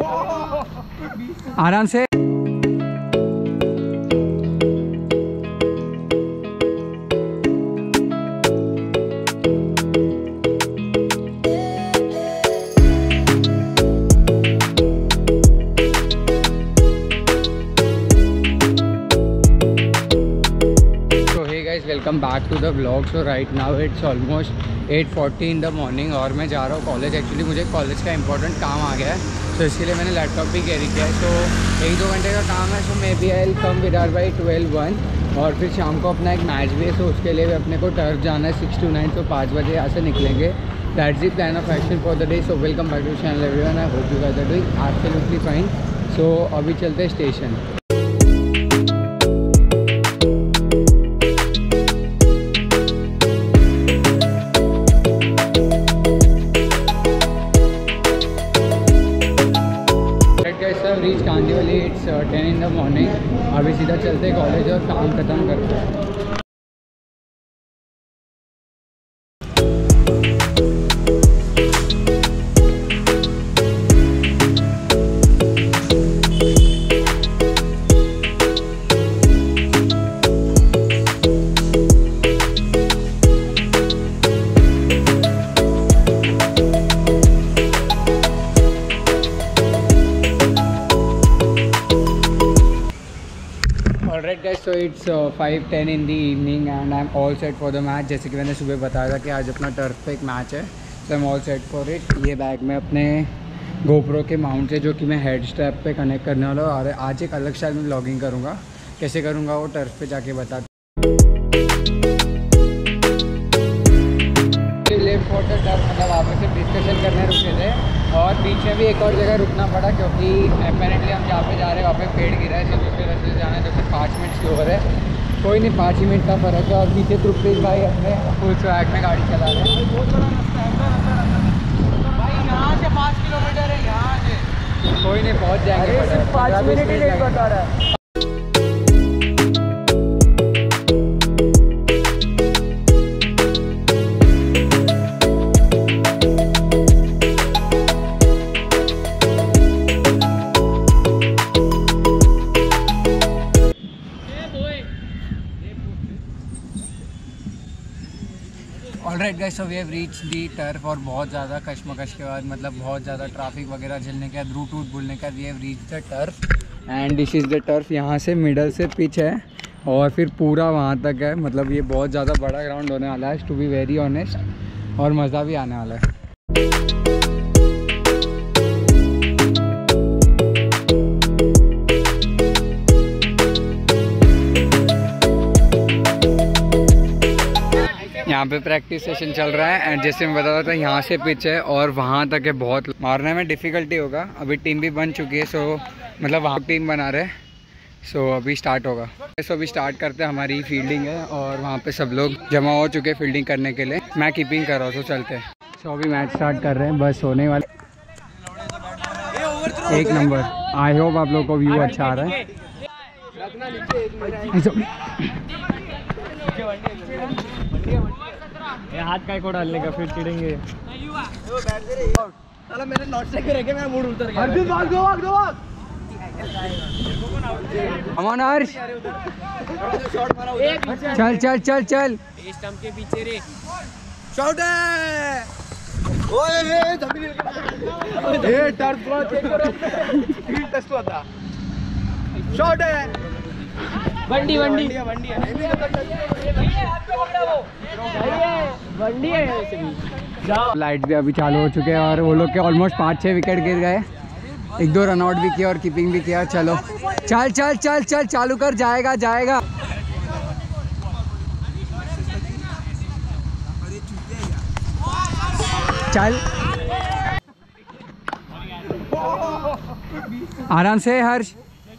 आराम से। Welcome back to the blog. So right now it's almost 8:40 in the morning और मैं जा रहा हूँ कॉलेज। एक्चुअली मुझे कॉलेज का इंपॉर्टेंट काम आ गया है, तो इसके लिए मैंने लैपटॉप भी कैरी किया है। सो 1-2 घंटे का काम है। So maybe I will come without by 12-1 और फिर शाम को अपना एक मैच भी है। सो उसके लिए भी अपने को टर्फ जाना है 6 to 9। सो 5 बजे यहाँ से निकलेंगे। That's the plan of action for the day. So welcome back to channel everyone. I hope you guys are doing absolutely fine. So अभी चलते हैं station. Reach Kandivali. It's 10 in the morning. अभी सीधा चलते कॉलेज और काम ख़त्म करते हैं। Alright guys, so it's 5:10 in the evening and I'm all set for the match। जैसे कि मैंने सुबह बताया था कि आज अपना टर्फ पे एक मैच है, so I'm all set for it। ये बैग में अपने GoPro के माउंट है जो कि मैं हेड स्ट्रैप पे कनेक्ट करने वाला हूँ और आज एक अलग स्टाइल में व्लॉगिंग करूँगा। कैसे करूँगा वो टर्फ पे जाके बता। लेफ्ट फॉर द टर्फ, मतलब वहाँ पे सिर्फ डिस्कशन करने रुके थे और बीच में भी एक और जगह रुकना पड़ा क्योंकि अपेरेंटली हम जहाँ पे जा रहे हैं वहाँ पे पेड़ गिरा है। तो दूसरे रास्ते से जाना है जो कि 5 मिनट स्लोअर है। कोई नहीं, 5 ही मिनट का फ़र्क है। और पीछे रुपेश भाई अपने फुल स्वैग में गाड़ी चला रहे हैं। बहुत बड़ा रास्ता है भाई, यहाँ से 5 किलोमीटर है। यहाँ से कोई नहीं, पहुँच जाएंगे। 5 मिनट ही लेट बता रहा है। Alright guys, so we have reach the turf और बहुत ज़्यादा कश्मकश के बाद, मतलब बहुत ज़्यादा ट्रैफिक वगैरह झेलने के बाद, रूट भूलने का, we have reach the turf and this is the turf. यहाँ से मिडल से पिच है और फिर पूरा वहाँ तक है। मतलब ये बहुत ज़्यादा बड़ा ग्राउंड होने वाला है टू बी वेरी ऑनेस्ट, और मज़ा भी आने वाला है। यहाँ पे प्रैक्टिस सेशन चल रहा है एंड जैसे मैं बता रहा था यहाँ से पिच है और वहाँ तक है। बहुत मारने में डिफ़िकल्टी होगा। अभी टीम भी बन चुकी है, सो मतलब वहाँ टीम बना रहे हैं। सो अभी स्टार्ट होगा। सो अभी स्टार्ट करते हैं। हमारी फील्डिंग है और वहाँ पे सब लोग जमा हो चुके हैं फील्डिंग करने के लिए। मैं कीपिंग कर रहा हूँ, तो चलते हैं। सो अभी मैच स्टार्ट कर रहे हैं, बस होने वाले। एक नंबर। आई होप आप लोग को व्यू अच्छा आ रहा है। हाथ का डालने का, फिर चिढ़ेंगे। मेरे नॉट से करके मेरा मूड उतर गया। अर्जुन भाग दो, भाग दो, भाग। अमन अर्श, चल चल चल चल। स्टंप के पीछे रे। शॉट है। ओए जमीन ये टर्फ को चेक करो। फील्ड टेस्ट हुआ था। शॉट है। वंडी वंडी है। लाइट भी अभी चालू हो चुके हैं और वो लोग के ऑलमोस्ट 5-6 विकेट गिर गए। 1-2 रन आउट भी किया और कीपिंग भी किया। चलो चल चल चल चल, चालू कर, जाएगा जाएगा। चल आराम से हर्ष,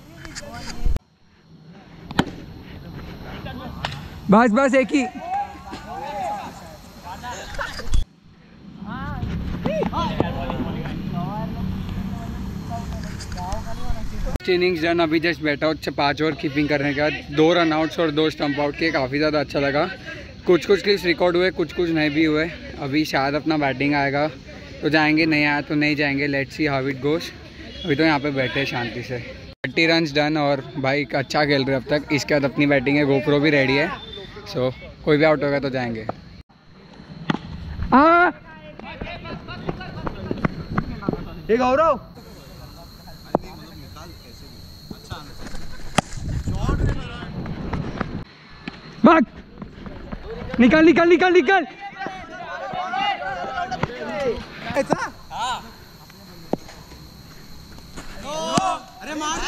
बस बस एक ही। Innings done. अभी जस्ट बैठा हूँ 5 ओवर कीपिंग करने के बाद। 2 रन आउट्स और 2 स्टंप आउट किए, काफ़ी ज़्यादा अच्छा लगा। कुछ क्लिप्स रिकॉर्ड हुए, कुछ नहीं भी हुए। अभी शायद अपना बैटिंग आएगा तो जाएंगे, नहीं आया तो नहीं जाएंगे। Let's see how it goes. अभी तो यहाँ पे बैठे हैं शांति से। 30 रन्स डन और भाई अच्छा खेल रहे अब तक। इसके बाद अपनी बैटिंग है, गोप्रो भी रेडी है, सो कोई भी आउट होगा तो जाएंगे। ये गौरव भाग, निकल निकल निकल निकल। ऐसा अरे मार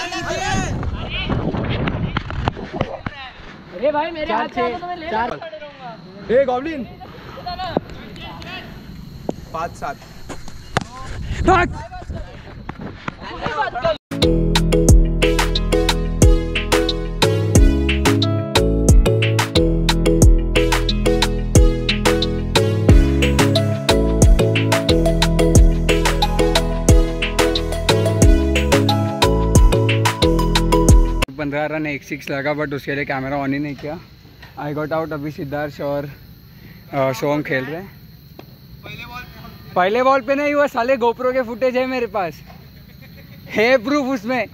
अरे भाई मेरे हाथ से तो मैं ले पड़ूंगा। ए गॉब्लिन 5-7 भाग। रन 1 6 लगा, बट उसके लिए कैमरा ऑन ही नहीं किया। I got out. अभी सिद्धार्थ और सोम खेल रहे हैं। पहले बॉल पे नहीं हुआ साले, गोप्रो के फुटेज है मेरे पास, है प्रूफ उसमें।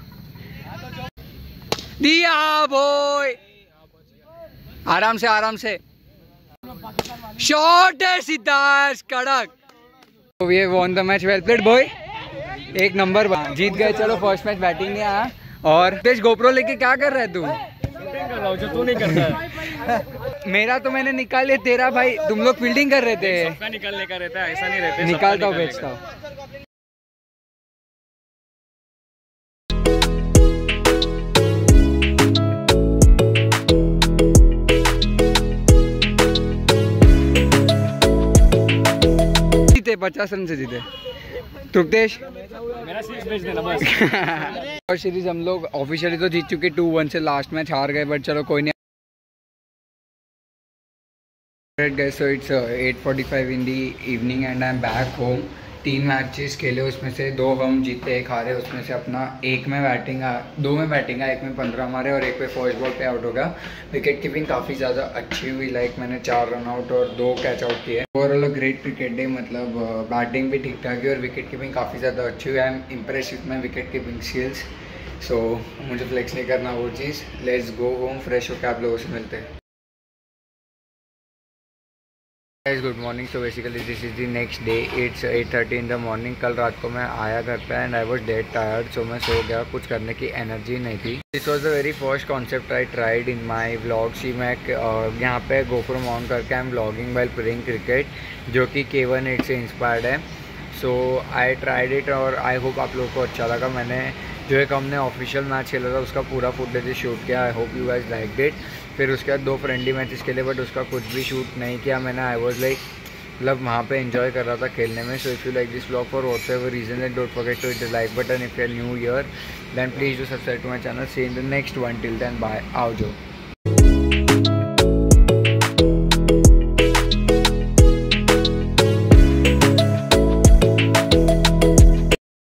दिया बॉय, आराम से आराम से। शॉट है सिद्धार्थ, कड़क। तो ये won the match, well played boy, एक नंबर। जीत गए। चलो फर्स्ट मैच बैटिंग नहीं आया। और तेज गोप्रो लेके क्या कर रहा है तू? कर रहा हूं जो तू नहीं करता है। मेरा तो मैंने निकाल लिया, तेरा भाई तुम लोग फील्डिंग कर रहे थे। सबका निकलने का रहता है, ऐसा नहीं रहता। निकालता हूँ, बेचता हूँ। जीते 50 रन से जीते। तृप्तेश मेरा सीरीज भेज देना बस। और सीरीज हम लोग ऑफिशियली तो जीत चुके 2-1 से। लास्ट मैच हार गए, बट चलो कोई नहीं। गए so it's 8:45 in the evening and I am back home. 3 matches खेले, उसमें से 2 हम जीते, 1 हारे। उसमें से अपना 2 में बैटिंग आया, 1 में 15 मारे और 1 पे फर्स्ट बॉल पे आउट हो गया। विकेट कीपिंग काफ़ी ज़्यादा अच्छी हुई, लाइक मैंने 4 रन आउट और 2 कैच आउट किए। ओवरऑल ग्रेट क्रिकेट डे, मतलब बैटिंग भी ठीक ठाक है और विकेट कीपिंग काफ़ी ज़्यादा अच्छी हुई। I am impress with my wicket keeping skills. So मुझे फ्लेक्स नहीं करना वो चीज़। लेट्स गो होम, फ्रेश होकर आप लोगों से मिलते हैं। Good morning. So basically this is the next day. It's 8:30 in the morning. कल रात को मैं आया घर पे and I was dead tired, so मैं सो गया, कुछ करने की एनर्जी नहीं थी। This was the very first concept I tried in my vlog. See मैं यहाँ पे गोप्रो माउंट करके I am vlogging while playing cricket, जो कि K1-8 से इंस्पायर्ड है। सो आई ट्राइड इट और आई होप आप लोगों को अच्छा लगा। मैंने जो एक हमने ऑफिशियल मैच खेला था उसका पूरा फुटेज शूट किया। I hope you guys liked it. फिर उसके बाद 2 फ्रेंडली मैचेस खेले, बट उसका कुछ भी शूट नहीं किया मैंने। आई वॉज लाइक, मतलब वहाँ पे एंजॉय कर रहा था खेलने में। So if you like this vlog for whatever reason, then don't forget to hit the like button. If you are new here then please do subscribe to my channel. See in the next one. Till then bye. आओ जो।